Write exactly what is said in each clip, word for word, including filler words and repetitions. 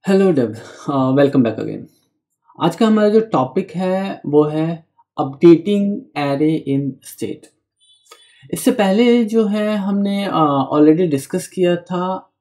Hello Dave, welcome back again. आज का हमारा जो टॉपिक है वो है अपडेटिंग एरे इन स्टेट। इससे पहले जो है हमने ऑलरेडी डिस्कस किया था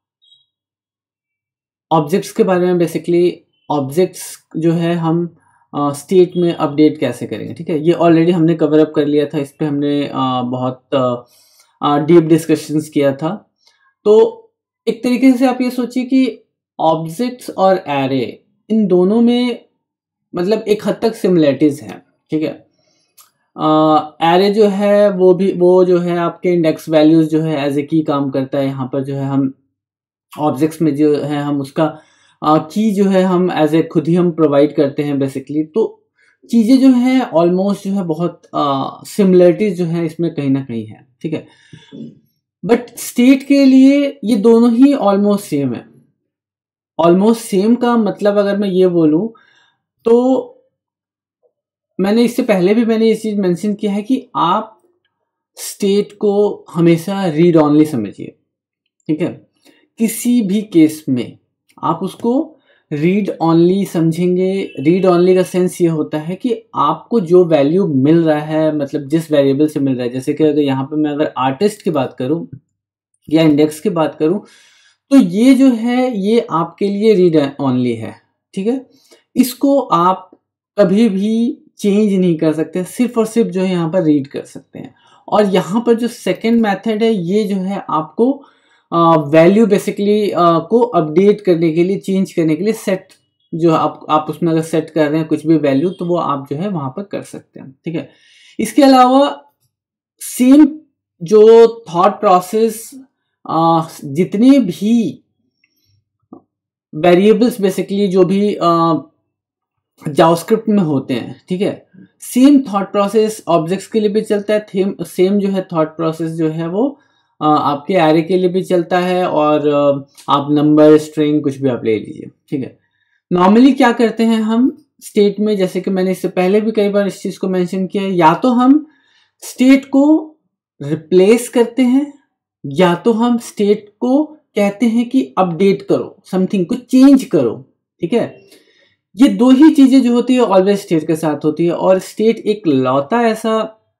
ऑब्जेक्ट्स के बारे में। बेसिकली ऑब्जेक्ट्स जो है हम स्टेट uh, में अपडेट कैसे करेंगे, ठीक है। ये ऑलरेडी हमने कवर अप कर लिया था, इस पर हमने uh, बहुत डीप uh, डिस्कशंस किया था। तो एक तरीके से आप ये सोचिए कि ऑब्जेक्ट्स और एरे इन दोनों में मतलब एक हद तक सिमिलरिटीज हैं, ठीक है। एरे जो है वो भी वो जो है आपके इंडेक्स वैल्यूज जो है एज ए की काम करता है। यहाँ पर जो है हम ऑब्जेक्ट्स में जो है हम उसका की uh, जो है हम एज ए खुद ही हम प्रोवाइड करते हैं बेसिकली। तो चीज़ें जो है ऑलमोस्ट जो है बहुत सिमिलरिटीज uh, जो है इसमें कहीं ना कहीं है, ठीक है। बट स्टेट के लिए ये दोनों ही ऑलमोस्ट सेम है। ऑलमोस्ट सेम का मतलब अगर मैं ये बोलूं तो मैंने इससे पहले भी मैंने ये चीज मेंशन किया है कि आप स्टेट को हमेशा रीड ऑनली समझिए, ठीक है। किसी भी केस में आप उसको रीड ऑनली समझेंगे। रीड ऑनली का सेंस ये होता है कि आपको जो वैल्यू मिल रहा है, मतलब जिस वेरिएबल से मिल रहा है, जैसे कि अगर यहाँ पे मैं अगर आर्टिस्ट की बात करूं या इंडेक्स की बात करूं तो ये जो है ये आपके लिए रीड ऑनली है, ठीक है। इसको आप कभी भी चेंज नहीं कर सकते, सिर्फ और सिर्फ जो है यहाँ पर रीड कर सकते हैं। और यहाँ पर जो सेकंड मेथड है ये जो है आपको वैल्यू बेसिकली को अपडेट करने के लिए, चेंज करने के लिए सेट जो आप आप उसमें अगर सेट कर रहे हैं कुछ भी वैल्यू तो वो आप जो है वहां पर कर सकते हैं, ठीक है। इसके अलावा सेम जो थॉट प्रोसेस जितने भी वेरिएबल्स बेसिकली जो भी जावास्क्रिप्ट में होते हैं, ठीक है, सेम थॉट प्रोसेस ऑब्जेक्ट्स के लिए भी चलता है। सेम जो है थॉट प्रोसेस जो है वो आ, आपके एरे के लिए भी चलता है। और आ, आप नंबर, स्ट्रिंग कुछ भी आप ले लीजिए, ठीक है। नॉर्मली क्या करते हैं हम स्टेट में, जैसे कि मैंने इससे पहले भी कई बार इस चीज को मेंशन किया है, या तो हम स्टेट को रिप्लेस करते हैं या तो हम स्टेट को कहते हैं कि अपडेट करो, समथिंग को चेंज करो, ठीक है। ये दो ही चीजें जो होती है ऑलवेज स्टेट के साथ होती है। और स्टेट एक लौता ऐसा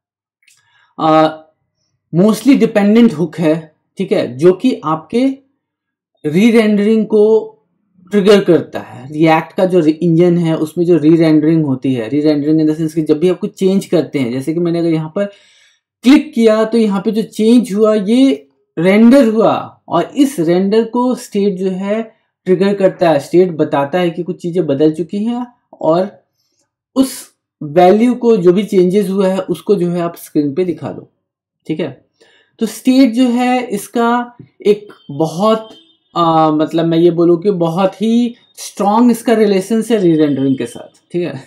मोस्टली डिपेंडेंट हुक है, ठीक है, जो कि आपके री-रेंडरिंग को ट्रिगर करता है। रिएक्ट का जो इंजन है उसमें जो री-रेंडरिंग होती है, री-रेंडरिंग इन द सेंस कि जब भी आप कुछ चेंज करते हैं, जैसे कि मैंने अगर यहाँ पर क्लिक किया तो यहाँ पे जो चेंज हुआ ये रेंडर हुआ, और इस रेंडर को स्टेट जो है ट्रिगर करता है। स्टेट बताता है कि कुछ चीजें बदल चुकी हैं और उस वैल्यू को, जो भी चेंजेस हुआ है उसको जो है आप स्क्रीन पे दिखा दो, ठीक है। तो स्टेट जो है इसका एक बहुत आ, मतलब मैं ये बोलूँ कि बहुत ही स्ट्रॉन्ग इसका रिलेशन है री रेंडरिंग के साथ, ठीक है।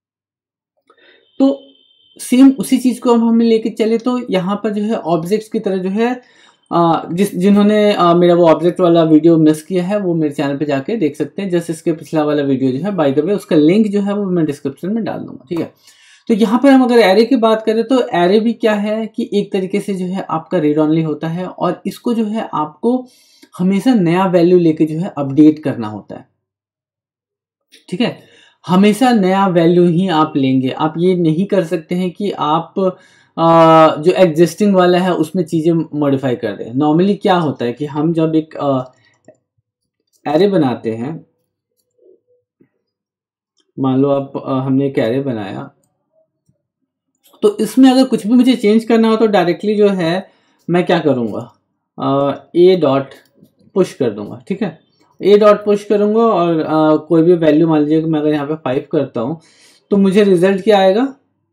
तो सेम उसी चीज को हम हमें लेके चले तो यहाँ पर जो है ऑब्जेक्ट्स की तरह जो है आ, जिस जिन्होंने आ, मेरा वो ऑब्जेक्ट वाला वीडियो मिस किया है वो मेरे चैनल पे जाके देख सकते हैं। जैसे इसके पिछला वाला वीडियो जो है, बाय द वे उसका लिंक जो है वो मैं डिस्क्रिप्शन में डाल दूंगा, ठीक है। तो यहाँ पर हम अगर एरे की बात करें तो एरे भी क्या है कि एक तरीके से जो है आपका रीड ऑनली होता है, और इसको जो है आपको हमेशा नया वैल्यू लेके जो है अपडेट करना होता है, ठीक है। हमेशा नया वैल्यू ही आप लेंगे। आप ये नहीं कर सकते हैं कि आप आ, जो एग्जिस्टिंग वाला है उसमें चीजें मॉडिफाई कर दें। नॉर्मली क्या होता है कि हम जब एक एरे बनाते हैं, मान लो आप आ, हमने एक एरे बनाया, तो इसमें अगर कुछ भी मुझे चेंज करना हो तो डायरेक्टली जो है मैं क्या करूँगा, ए डॉट पुश कर दूंगा, ठीक है। ए डॉट पुश करूंगा और आ, कोई भी वैल्यू मान लीजिए कि मैं अगर यहाँ पे फाइव करता हूँ तो मुझे रिजल्ट क्या आएगा,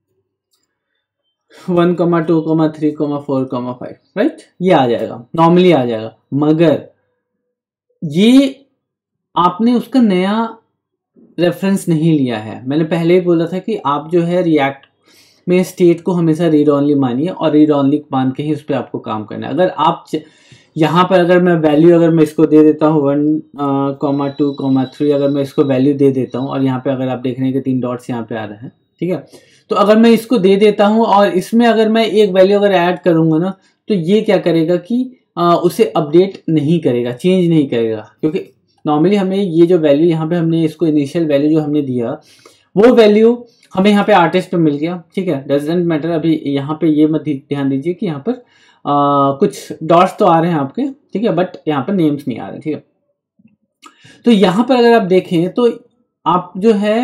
one comma two comma three comma four comma five, right, ये आ जाएगा, नॉर्मली आ जाएगा। मगर ये आपने उसका नया रेफरेंस नहीं लिया है। मैंने पहले ही बोला था कि आप जो है रिएक्ट में स्टेट को हमेशा रीड ऑनली मानिए और रीड ऑनली मान के ही उस पर आपको काम करना है। अगर आप यहाँ पर अगर मैं वैल्यू अगर मैं इसको दे देता हूँ one comma two comma three, अगर मैं इसको वैल्यू दे देता हूँ, और यहाँ पे अगर आप देख रहे हैं कि तीन डॉट्स यहाँ पे आ रहे हैं, ठीक है। तो अगर मैं इसको दे देता हूँ और इसमें अगर मैं एक वैल्यू अगर ऐड करूँगा ना तो ये क्या करेगा कि आ, उसे अपडेट नहीं करेगा, चेंज नहीं करेगा, क्योंकि नॉर्मली हमें ये जो वैल्यू यहाँ पे हमने इसको इनिशियल वैल्यू जो हमने दिया वो वैल्यू हमें यहाँ पे आर्टिस्ट पे मिल गया, ठीक है, डजेंट मैटर। अभी यहाँ पे ये मत ध्यान दीजिए कि यहाँ पर आ, कुछ डॉट्स तो आ रहे हैं आपके, ठीक है, बट यहाँ पर नेम्स नहीं आ रहे, ठीक है। तो यहाँ पर अगर आप देखें तो आप जो है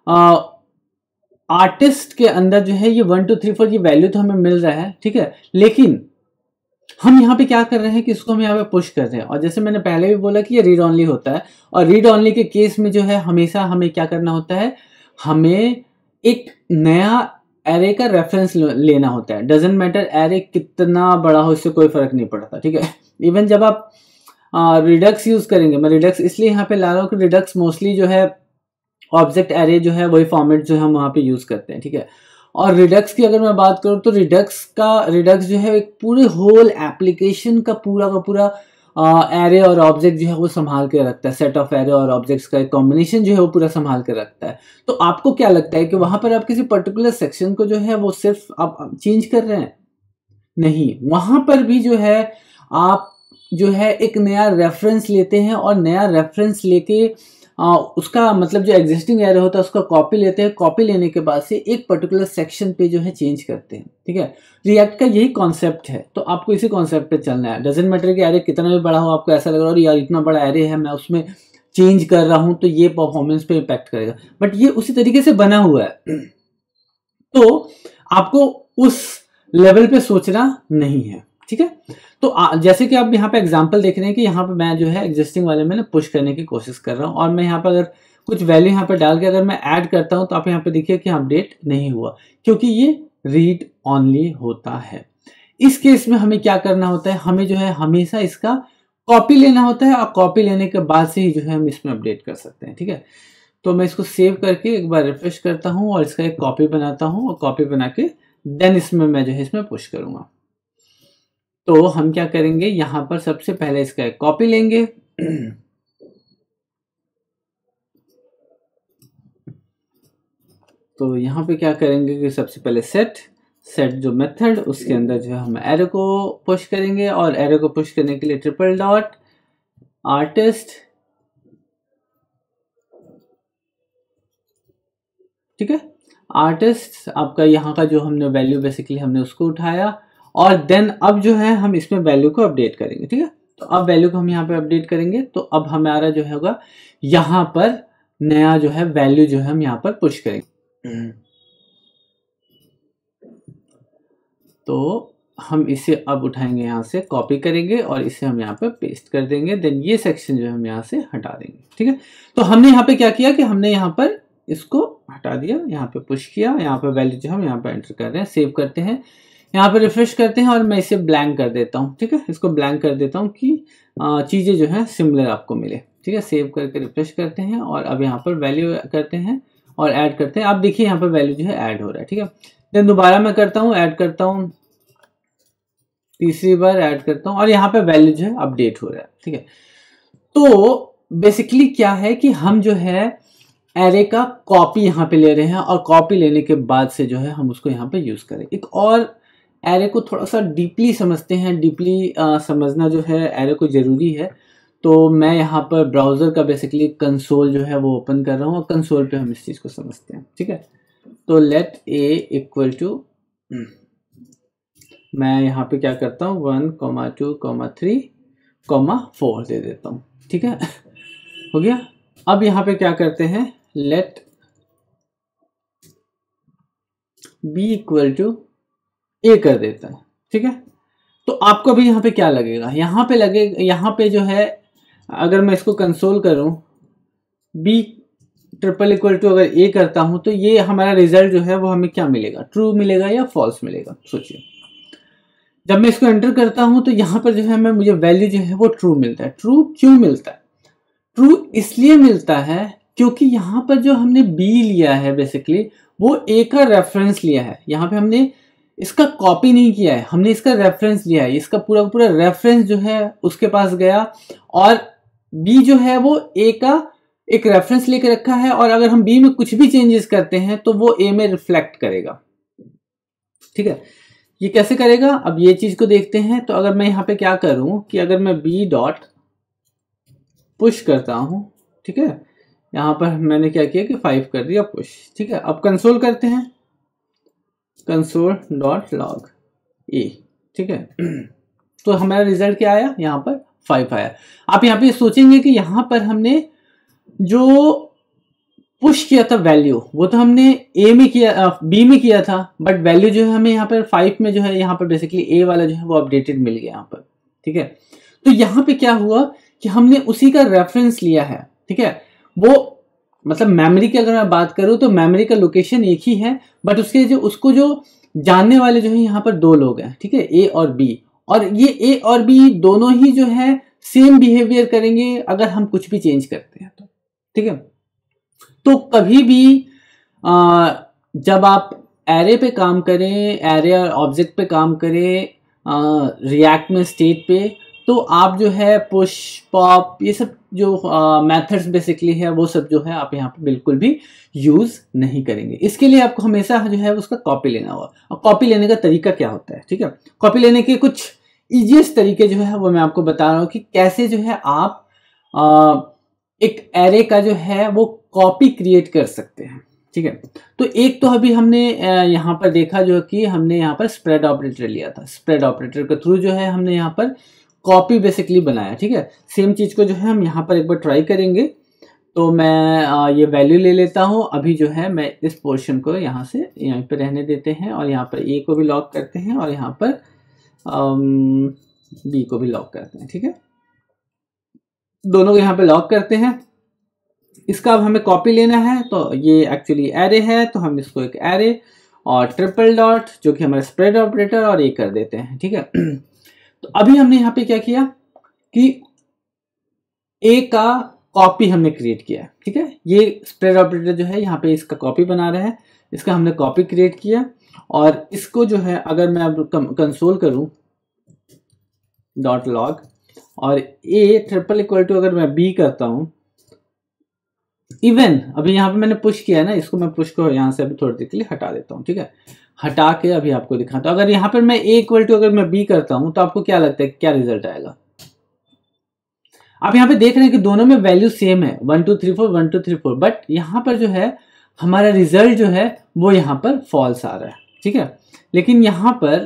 आर्टिस्ट के अंदर जो है ये वन टू थ्री फोर ये वैल्यू तो हमें मिल रहा है, ठीक है, लेकिन हम यहाँ पे क्या कर रहे हैं कि इसको हम यहाँ पे पुश कर रहे हैं। और जैसे मैंने पहले भी बोला कि ये रीड ऑनली होता है, और रीड ऑनली के केस में जो है हमेशा हमें क्या करना होता है, हमें एक नया एरे का रेफरेंस लेना होता है। डजेंट मैटर एरे कितना बड़ा हो, इससे कोई फर्क नहीं पड़ता, ठीक है। इवन जब आप रिडक्स यूज करेंगे, मैं रिडक्स इसलिए यहाँ पे ला रहा हूँ कि रिडक्स मोस्टली जो है ऑब्जेक्ट एरे जो है वही फॉर्मेट जो है हम वहाँ पे यूज करते हैं, ठीक है। और रिडक्स की अगर मैं बात करूँ तो रिडक्स का रिडक्स जो है एक पूरे होल एप्लीकेशन का पूरा का पूरा एरे और ऑब्जेक्ट जो है वो संभाल के रखता है। सेट ऑफ एरे और ऑब्जेक्ट्स का एक कॉम्बिनेशन जो है वो पूरा संभाल के रखता है। तो आपको क्या लगता है कि वहां पर आप किसी पर्टिकुलर सेक्शन को जो है वो सिर्फ आप चेंज कर रहे हैं? नहीं, वहां पर भी जो है आप जो है एक नया रेफरेंस लेते हैं और नया रेफरेंस लेके आ, उसका मतलब जो एग्जिस्टिंग एरे होता है उसका कॉपी लेते हैं। कॉपी लेने के बाद से एक पर्टिकुलर सेक्शन पे जो है चेंज करते हैं, ठीक है। रिएक्ट का यही कॉन्सेप्ट है, तो आपको इसी कॉन्सेप्ट पे चलना है। डजेंट मैटर कि एरे कितना भी बड़ा हो, आपको ऐसा लग रहा है यार इतना बड़ा एरे है मैं उसमें चेंज कर रहा हूं तो ये परफॉर्मेंस पे इम्पैक्ट करेगा, बट ये उसी तरीके से बना हुआ है। तो आपको उस लेवल पे सोचना नहीं है, ठीक है। तो आ, जैसे कि आप यहाँ पे एग्जांपल देख रहे हैं कि यहाँ पे मैं जो है एग्जिस्टिंग वाले में ना पुश करने की कोशिश कर रहा हूँ, और मैं यहाँ पे अगर कुछ वैल्यू यहाँ पे डाल के अगर मैं ऐड करता हूँ तो आप यहाँ पे देखिए कि अपडेट नहीं हुआ, क्योंकि ये रीड ऑनली होता है। इस केस में हमें क्या करना होता है, हमें जो है हमेशा इसका कॉपी लेना होता है, और कॉपी लेने के बाद से ही जो है हम इसमें अपडेट कर सकते हैं, ठीक है। तो मैं इसको सेव करके एक बार रिफ्रेश करता हूँ और इसका एक कॉपी बनाता हूँ, और कॉपी बना के देन इसमें मैं जो है इसमें पुश करूंगा। तो हम क्या करेंगे, यहां पर सबसे पहले इसका एक कॉपी लेंगे तो यहां पे क्या करेंगे कि सबसे पहले सेट सेट जो मेथड उसके अंदर जो है हम एरे को पुश करेंगे, और एरे को पुश करने के लिए ट्रिपल डॉट आर्टिस्ट, ठीक है, आर्टिस्ट आपका यहाँ का जो हमने वैल्यू बेसिकली हमने उसको उठाया, और देन अब जो है हम इसमें वैल्यू को अपडेट करेंगे, ठीक है। तो अब वैल्यू को हम यहाँ पे अपडेट करेंगे, तो अब हमारा जो है होगा यहाँ पर नया जो है वैल्यू जो है हम यहाँ पर पुश करेंगे। तो हम इसे अब उठाएंगे, यहाँ से कॉपी करेंगे और इसे हम यहाँ पर पेस्ट कर देंगे, देन ये सेक्शन जो है हम यहाँ से हटा देंगे, ठीक है। तो हमने यहाँ पे क्या किया कि हमने यहाँ पर इसको हटा दिया, यहाँ पे पुश किया, यहाँ पे वैल्यू जो हम यहाँ पे एंटर कर रहे हैं, सेव करते हैं, यहाँ पे रिफ्रेश करते हैं, और मैं इसे ब्लैंक कर देता हूँ, ठीक है। इसको ब्लैंक कर देता हूँ कि चीज़ें जो है सिमिलर आपको मिले, ठीक है। सेव करके रिफ्रेश करते हैं, और अब यहाँ पर वैल्यू करते हैं और ऐड करते हैं। आप देखिए यहाँ पर वैल्यू जो है ऐड हो रहा है, ठीक है। देन दोबारा मैं करता हूँ, ऐड करता हूँ, तीसरी बार ऐड करता हूँ, और यहाँ पे वैल्यू जो है अपडेट हो रहा है, ठीक है। तो बेसिकली क्या है कि हम जो है एरे का कॉपी यहाँ पे ले रहे हैं, और कॉपी लेने के बाद से जो है हम उसको यहाँ पे यूज करें। एक और एरे को थोड़ा सा डीपली समझते हैं, डीपली समझना जो है एरे को जरूरी है। तो मैं यहाँ पर ब्राउजर का बेसिकली कंसोल जो है वो ओपन कर रहा हूँ, और कंसोल पे हम इस चीज को समझते हैं, ठीक है। तो लेट ए इक्वल टू, मैं यहाँ पे क्या करता हूँ, one comma two comma three comma four दे देता हूँ, ठीक है, हो गया। अब यहाँ पे क्या करते हैं, let B equal to A कर देता है, ठीक है। तो आपको भी यहाँ पे क्या लगेगा, यहाँ पे लगेगा, यहाँ पे जो है अगर मैं इसको कंसोल करूँ, बी ट्रिपल इक्वल टू अगर ए करता हूँ, तो ये हमारा रिजल्ट जो है वो हमें क्या मिलेगा, ट्रू मिलेगा या फॉल्स मिलेगा। सोचिए, जब मैं इसको एंटर करता हूँ तो यहाँ पर जो है मैं मुझे वैल्यू जो है वो ट्रू मिलता है। ट्रू क्यों मिलता है? ट्रू इसलिए मिलता है क्योंकि यहाँ पर जो हमने बी लिया है बेसिकली वो ए का रेफरेंस लिया है। यहाँ पे हमने इसका कॉपी नहीं किया है, हमने इसका रेफरेंस लिया है। इसका पूरा पूरा रेफरेंस जो है उसके पास गया, और बी जो है वो ए का एक रेफरेंस लेके रखा है, और अगर हम बी में कुछ भी चेंजेस करते हैं तो वो ए में रिफ्लेक्ट करेगा, ठीक है। ये कैसे करेगा, अब ये चीज को देखते हैं। तो अगर मैं यहाँ पे क्या करूं कि अगर मैं बी डॉट पुश करता हूँ, ठीक है, यहाँ पर मैंने क्या किया कि फाइव कर दिया पुश, ठीक है। अब कंसोल करते हैं, कंसोल डॉट लॉग ए, ठीक है। तो हमारा रिजल्ट क्या आया, यहाँ पर फाइव आया। आप यहाँ पे सोचेंगे कि यहाँ पर हमने जो पुश किया था वैल्यू, वो तो हमने ए में किया, बी में किया था, बट वैल्यू जो है हमें यहाँ पर फाइव में जो है यहाँ पर बेसिकली ए वाला जो है वो अपडेटेड मिल गया यहाँ पर, ठीक है। तो यहाँ पे क्या हुआ कि हमने उसी का रेफरेंस लिया है, ठीक है। वो मतलब मेमोरी की अगर मैं बात करूँ तो मेमोरी का लोकेशन एक ही है, बट उसके जो उसको जो जानने वाले जो है यहाँ पर दो लोग हैं, ठीक है, ए और बी। और ये ए और बी दोनों ही जो है सेम बिहेवियर करेंगे अगर हम कुछ भी चेंज करते हैं तो, ठीक है। तो कभी भी आ, जब आप एरे पे काम करें, एरे और ऑब्जेक्ट पे काम करें रिएक्ट में स्टेट पे, तो आप जो है पुश पॉप ये सब जो मेथड्स बेसिकली है वो सब जो है आप यहाँ पे बिल्कुल भी यूज नहीं करेंगे। इसके लिए आपको हमेशा जो है उसका कॉपी लेना होगा। और कॉपी लेने का तरीका क्या होता है, ठीक है। कॉपी लेने के कुछ इजीएस्ट तरीके जो है वो मैं आपको बता रहा हूँ कि कैसे जो है आप आ, एक एरे का जो है वो कॉपी क्रिएट कर सकते हैं, ठीक है। तो एक तो अभी हमने यहाँ पर देखा जो कि हमने यहाँ पर स्प्रेड ऑपरेटर लिया था। स्प्रेड ऑपरेटर के थ्रू जो है हमने यहाँ पर कॉपी बेसिकली बनाया, ठीक है। सेम चीज को जो है हम यहाँ पर एक बार ट्राई करेंगे। तो मैं आ, ये वैल्यू ले लेता हूँ। अभी जो है मैं इस पोर्शन को यहाँ से यहाँ पे रहने देते हैं और यहाँ पर ए को भी लॉक करते हैं और यहाँ पर बी को भी लॉक करते हैं, ठीक है। दोनों को यहाँ पे लॉक करते हैं। इसका अब हमें कॉपी लेना है, तो ये एक्चुअली एरे है, तो हम इसको एक एरे और ट्रिपल डॉट जो कि हमारा स्प्रेड ऑपरेटर और ये कर देते हैं, ठीक है। तो अभी हमने यहाँ पे क्या किया कि ए का कॉपी हमने क्रिएट किया, ठीक है। ये स्प्रेड ऑपरेटर जो है यहाँ पे इसका कॉपी बना रहा है, इसका हमने कॉपी क्रिएट किया और इसको जो है अगर मैं अब कंसोल करूं डॉट लॉग और ए ट्रिपल इक्वल टू अगर मैं बी करता हूं, इवन अभी यहाँ पे मैंने पुश किया है ना, इसको मैं पुश को यहाँ से अभी थोड़ी देर के लिए हटा देता हूँ, ठीक है। हटा के अभी आपको दिखाता हूँ। अगर यहाँ पर मैं ए इक्वल टू अगर मैं बी करता हूँ तो आपको क्या लगता है क्या रिजल्ट आएगा। आप यहाँ पे देख रहे हैं कि दोनों में वैल्यू सेम है, one two three four one two three four, but यहाँ पर जो है हमारा रिजल्ट जो है वो यहाँ पर फॉल्स आ रहा है, ठीक है। लेकिन यहाँ पर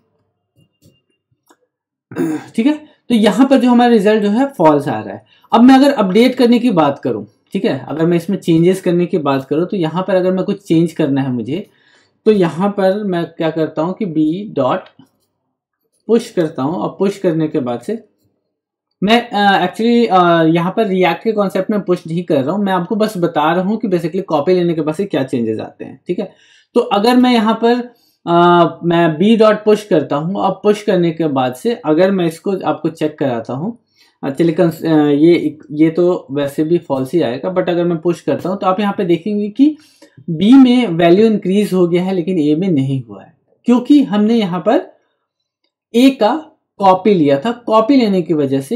ठीक है, तो यहाँ पर जो हमारा रिजल्ट जो है फॉल्स आ रहा है। अब मैं अगर अपडेट करने की बात करूँ, ठीक है, अगर मैं इसमें चेंजेस करने की बात करूँ तो यहाँ पर अगर मैं कुछ चेंज करना है मुझे, तो यहाँ पर मैं क्या करता हूँ कि बी डॉट पुश करता हूँ और पुश करने के बाद से मैं एक्चुअली uh, uh, यहाँ पर रिएक्ट के कॉन्सेप्ट में पुश नहीं कर रहा हूँ, मैं आपको बस बता रहा हूँ कि बेसिकली कॉपी लेने के बाद से क्या चेंजेस आते हैं, ठीक है। तो अगर मैं यहाँ पर uh, मैं बी डॉट पुश करता हूँ और पुश करने के बाद से अगर मैं इसको आपको चेक कराता हूँ, चलिए ये ये तो वैसे भी फॉल्स ही आएगा, बट अगर मैं पुश करता हूँ तो आप यहाँ पे देखेंगे कि बी में वैल्यू इंक्रीज हो गया है लेकिन ए में नहीं हुआ है, क्योंकि हमने यहाँ पर ए का कॉपी लिया था। कॉपी लेने की वजह से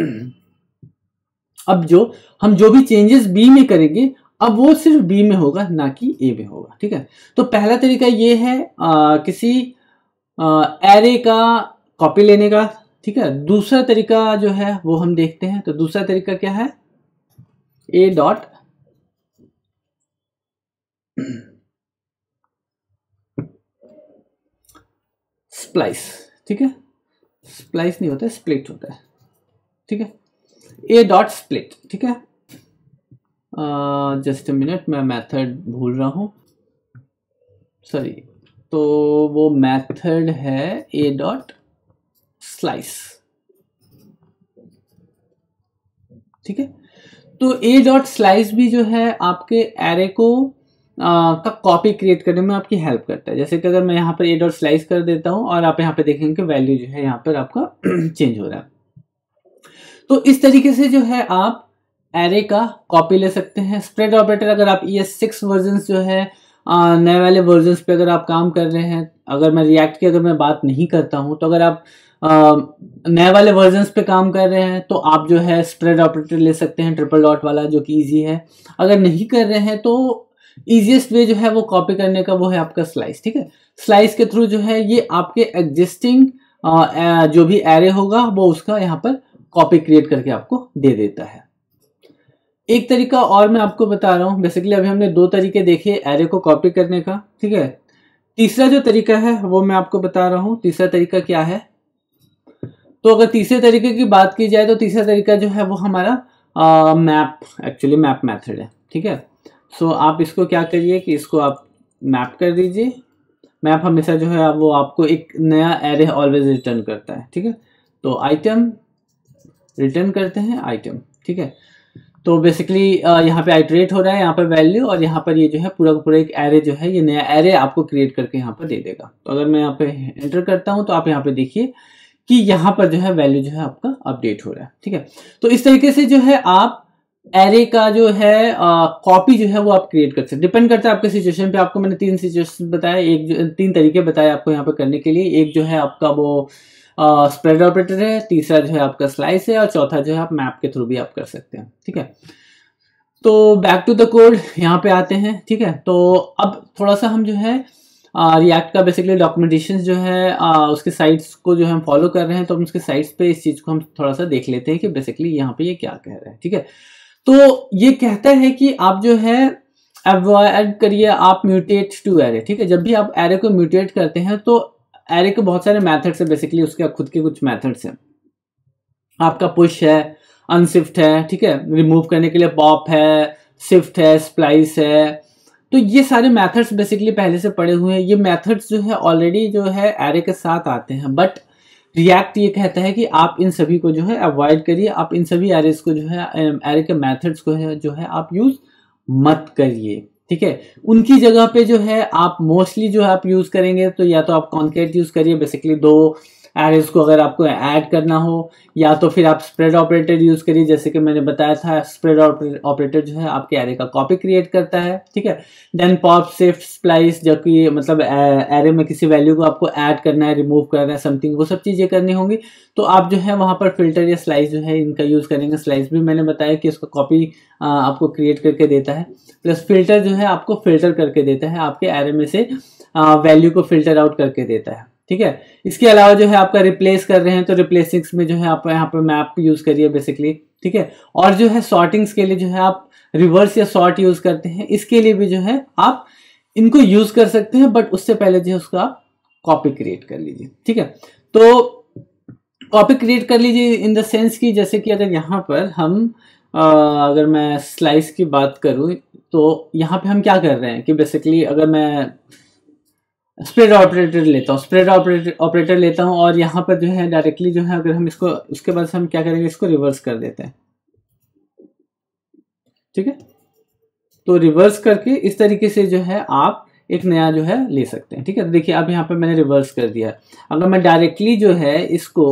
अब जो हम जो भी चेंजेस बी में करेंगे अब वो सिर्फ बी में होगा ना कि ए में होगा, ठीक है। तो पहला तरीका ये है आ, किसी एरे का कॉपी लेने का, ठीक है। दूसरा तरीका जो है वो हम देखते हैं। तो दूसरा तरीका क्या है, ए डॉट स्प्लाइस, ठीक है। स्प्लाइस नहीं होता है, स्प्लिट होता है, ठीक है। ए डॉट स्प्लिट, ठीक है। जस्ट अ मिनट, मैं मेथड भूल रहा हूं, सॉरी। तो वो मेथड है ए डॉट स्लाइस, ठीक है। तो ए डॉट स्लाइस भी जो है आपके एरे को आ, का कॉपी क्रिएट करने में आपकी हेल्प करता है। जैसे कि अगर मैं यहाँ पर ए डॉट स्लाइस कर देता हूँ और आप यहाँ पे देखेंगे कि वैल्यू जो है यहाँ पर आपका चेंज हो रहा है। तो इस तरीके से जो है आप एरे का कॉपी ले सकते हैं। स्प्रेड ऑपरेटर अगर आप ई एस सिक्स वर्जन जो है नए वाले वर्जन पे अगर आप काम कर रहे हैं, अगर मैं रिएक्ट की अगर मैं बात नहीं करता हूँ, तो अगर आप नए वाले वर्जन्स पे काम कर रहे हैं तो आप जो है स्प्रेड ऑपरेटर ले सकते हैं ट्रिपल डॉट वाला, जो कि इजी है। अगर नहीं कर रहे हैं तो इजीएस्ट वे जो है वो कॉपी करने का वो है आपका स्लाइस, ठीक है। स्लाइस के थ्रू जो है ये आपके एग्जिस्टिंग जो भी एरे होगा वो उसका यहाँ पर कॉपी क्रिएट करके आपको दे देता है। एक तरीका और मैं आपको बता रहा हूँ। बेसिकली अभी हमने दो तरीके देखे एरे को कॉपी करने का, ठीक है। तीसरा जो तरीका है वो मैं आपको बता रहा हूँ। तीसरा तरीका क्या है, तो अगर तीसरे तरीके की बात की जाए तो तीसरा तरीका जो है वो हमारा मैप, एक्चुअली मैप मेथड है, ठीक है। सो so, आप इसको क्या करिए कि इसको आप मैप कर दीजिए। मैप हमेशा जो है वो आपको एक नया एरे ऑलवेज रिटर्न करता है, ठीक है। तो आइटम रिटर्न करते हैं आइटम, ठीक है। तो बेसिकली यहाँ पे आइटरेट हो रहा है, यहाँ पर वैल्यू, और यहाँ पर ये जो है पूरा का पूरा एक एरे जो है ये नया एरे आपको क्रिएट करके यहाँ पर दे देगा। तो अगर मैं यहाँ पे एंटर करता हूँ तो आप यहाँ पे देखिए कि यहाँ पर जो है वैल्यू जो है आपका अपडेट हो रहा है, ठीक है। तो इस तरीके से जो है आप एरे का जो है कॉपी जो है वो आप क्रिएट कर सकते हैं। डिपेंड करता है आपके सिचुएशन पे। आपको मैंने तीन सिचुएशन बताया, एक जो तीन तरीके बताए आपको यहाँ पे करने के लिए। एक जो है आपका वो स्प्रेड ऑपरेटर है, तीसरा जो है आपका स्लाइस है, और चौथा जो है आप मैप के थ्रू भी आप कर सकते हैं, ठीक है। तो बैक टू द कोड यहाँ पे आते हैं, ठीक है। तो अब थोड़ा सा हम जो है रिएक्ट का बेसिकली डॉक्यूमेंटेशन जो है आ, उसके साइट्स को जो हम फॉलो कर रहे हैं, तो हम उसके साइट्स पे इस चीज़ को हम थोड़ा सा देख लेते हैं कि बेसिकली यहाँ पे ये क्या कह रहा है, ठीक है। तो ये कहता है कि आप जो है अवॉइड करिए आप म्यूटेट टू एरे, ठीक है। जब भी आप एरे को म्यूटेट करते हैं तो एरे के बहुत सारे मेथड्स है, बेसिकली उसके खुद के कुछ मेथड्स हैं। आपका पुश है, अनशिफ्ट है, ठीक है, रिमूव करने के लिए पॉप है, शिफ्ट है, स्प्लाइस है। तो ये सारे मेथड्स बेसिकली पहले से पड़े हुए हैं। ये मेथड्स जो है ऑलरेडी जो है एरे के साथ आते हैं, बट रिएक्ट ये कहता है कि आप इन सभी को जो है अवॉइड करिए। आप इन सभी एरेस को जो है एरे के मेथड्स को है जो है आप यूज मत करिए, ठीक है। उनकी जगह पे जो है आप मोस्टली जो है आप यूज करेंगे तो या तो आप कॉन्केट यूज करिए, बेसिकली दो एरेस को अगर आपको ऐड करना हो, या तो फिर आप स्प्रेड ऑपरेटर यूज करिए। जैसे कि मैंने बताया था, स्प्रेड ऑपरेटर जो है आपके एरे का कॉपी क्रिएट करता है, ठीक है। देन पॉप, शिफ्ट, स्प्लाइस, जो कि मतलब एरे में किसी वैल्यू को आपको ऐड करना है, रिमूव करना है, समथिंग, वो सब चीजें करनी होंगी। तो आप जो है वहां पर फिल्टर या स्लाइस जो है इनका यूज करेंगे। स्लाइस भी मैंने बताया कि इसका कॉपी आपको क्रिएट करके देता है, प्लस फिल्टर जो है आपको फिल्टर करके देता है, आपके एरे में से वैल्यू को फिल्टर आउट करके देता है, ठीक है। इसके अलावा जो है आपका रिप्लेस कर रहे हैं तो रिप्लेसिंग्स में जो है आप यहाँ पर मैप यूज करिए बेसिकली, ठीक है। और जो है सॉर्टिंग्स के लिए जो है आप रिवर्स या सॉर्ट यूज करते हैं, इसके लिए भी जो है आप इनको यूज कर सकते हैं, बट उससे पहले जो है उसका आप कॉपी क्रिएट कर लीजिए, ठीक है। तो कॉपी क्रिएट कर लीजिए इन द सेंस की जैसे कि अगर यहाँ पर हम आ, अगर मैं स्लाइस की बात करूँ तो यहाँ पे हम क्या कर रहे हैं कि बेसिकली अगर मैं स्प्रेड ऑपरेटर लेता हूँ स्प्रेड ऑपरेटर ऑपरेटर लेता हूँ और यहाँ पर जो है डायरेक्टली जो है अगर हम इसको उसके बाद हम क्या करेंगे, इसको रिवर्स कर देते हैं, ठीक है। तो रिवर्स करके इस तरीके से जो है आप एक नया जो है ले सकते हैं, ठीक है। देखिए अब यहाँ पे मैंने रिवर्स कर दिया। अगर मैं डायरेक्टली जो है इसको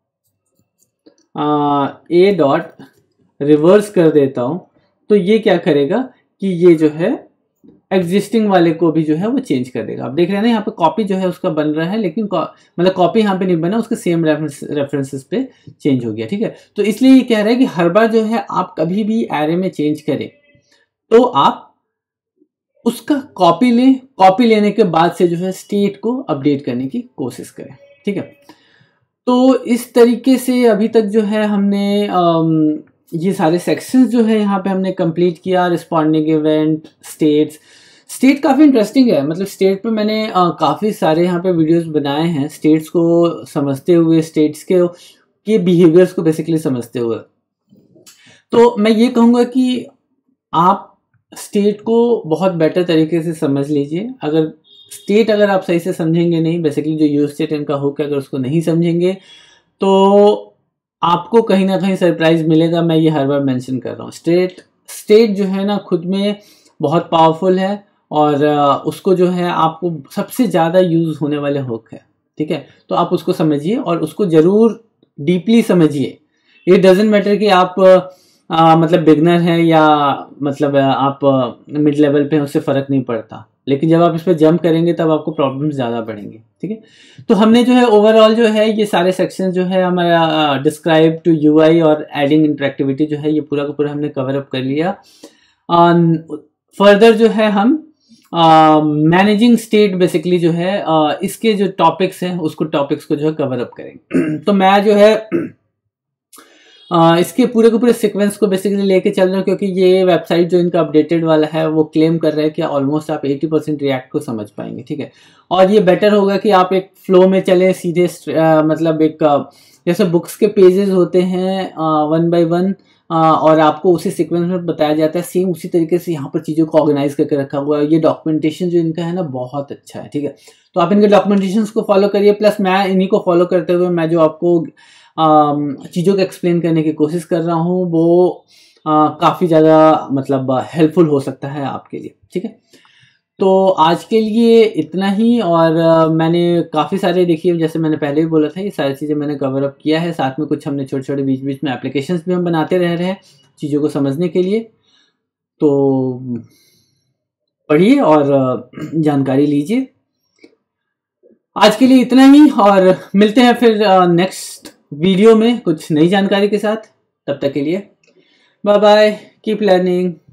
ए डॉट रिवर्स कर देता हूँ तो ये क्या करेगा कि ये जो है एग्जिस्टिंग वाले को भी जो है वो चेंज कर देगा। आप देख रहे हैं ना यहाँ पे कॉपी जो है उसका बन रहा है, लेकिन मतलब कॉपी यहाँ पे नहीं बना, उसके सेम रेफरेंस रेफरेंसेस पे चेंज हो गया, ठीक है। तो इसलिए ये कह रहा है कि हर बार जो है आप कभी भी एरे में चेंज करें तो आप उसका कॉपी लें, कॉपी लेने के बाद से जो है स्टेट को अपडेट करने की कोशिश करें, ठीक है। तो इस तरीके से अभी तक जो है हमने आम, ये सारे सेक्शंस जो है यहाँ पे हमने कंप्लीट किया। Responding event, states. स्टेट काफ़ी इंटरेस्टिंग है, मतलब स्टेट पे मैंने काफ़ी सारे यहाँ पे वीडियोस बनाए हैं स्टेट्स को समझते हुए, स्टेट्स के के बिहेवियर्स को बेसिकली समझते हुए। तो मैं ये कहूँगा कि आप स्टेट को बहुत बेटर तरीके से समझ लीजिए। अगर स्टेट अगर आप सही से समझेंगे नहीं, बेसिकली जो यूज स्टेट इनका हुक है, अगर उसको नहीं समझेंगे तो आपको कहीं ना कहीं सरप्राइज मिलेगा। मैं ये हर बार मेंशन कर रहा हूँ। स्टेट स्टेट जो है ना खुद में बहुत पावरफुल है और उसको जो है आपको सबसे ज़्यादा यूज होने वाले हुक है, ठीक है। तो आप उसको समझिए और उसको ज़रूर डीपली समझिए। ये डजेंट मैटर कि आप आ, मतलब बिगनर हैं या मतलब आप मिड लेवल पे हैं, उससे फ़र्क नहीं पड़ता, लेकिन जब आप इस पर जंप करेंगे तब आपको प्रॉब्लम्स ज़्यादा बढ़ेंगे, ठीक है। तो हमने जो है ओवरऑल जो है ये सारे सेक्शन जो है हमारा डिस्क्राइब टू यूआई और एडिंग इंटरेक्टिविटी जो है ये पूरा का पूरा हमने कवर अप कर लिया। फर्दर जो है हम मैनेजिंग स्टेट बेसिकली जो है uh, इसके जो टॉपिक्स हैं उसको टॉपिक्स को जो है कवर अप करेंगे। तो मैं जो है आ, इसके पूरे के पूरे सीक्वेंस को बेसिकली लेके चल रहे हो, क्योंकि ये वेबसाइट जो इनका अपडेटेड वाला है वो क्लेम कर रहा है कि ऑलमोस्ट आप अस्सी परसेंट रिएक्ट को समझ पाएंगे, ठीक है। और ये बेटर होगा कि आप एक फ्लो में चले सीधे, आ, मतलब एक आ, जैसे बुक्स के पेजेस होते हैं वन बाय वन, और आपको उसी सीक्वेंस में बताया जाता है, सेम उसी तरीके से यहाँ पर चीज़ों को ऑर्गेनाइज करके रखा हुआ है। ये डॉक्यूमेंटेशन जो इनका है ना बहुत अच्छा है, ठीक है। तो आप इनके डॉक्यूमेंटेशन को फॉलो करिए, प्लस मैं इन्हीं को फॉलो करते हुए मैं जो आपको चीज़ों को एक्सप्लेन करने की कोशिश कर रहा हूँ वो काफ़ी ज़्यादा मतलब हेल्पफुल हो सकता है आपके लिए, ठीक है। तो आज के लिए इतना ही, और uh, मैंने काफ़ी सारे देखिए, जैसे मैंने पहले भी बोला था, ये सारी चीज़ें मैंने कवर अप किया है। साथ में कुछ हमने छोटे छोटे बीच बीच में एप्लीकेशंस भी हम बनाते रह रहे हैं चीज़ों को समझने के लिए। तो पढ़िए और uh, जानकारी लीजिए। आज के लिए इतना ही, और मिलते हैं फिर नेक्स्ट uh, वीडियो में कुछ नई जानकारी के साथ। तब तक के लिए बाय बाय, कीप लर्निंग।